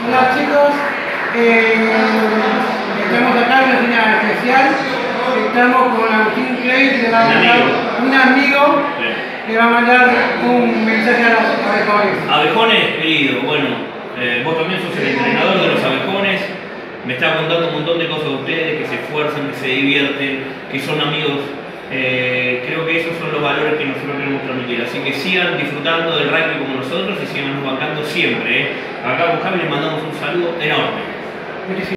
Hola chicos, estamos acá en una cena especial. Estamos con Agustín Clay, que va a mandar un amigo que va a mandar un mensaje a los abejones. Abejones, querido, bueno, vos también sos el entrenador de los abejones. Me está contando un montón de cosas de ustedes, que se esfuerzan, que se divierten, que son amigos. Creo que esos son los valores que nosotros queremos transmitir. Así que sigan disfrutando del rugby como nosotros y sigan bancando siempre. Acá con Javi les mandamos un saludo enorme.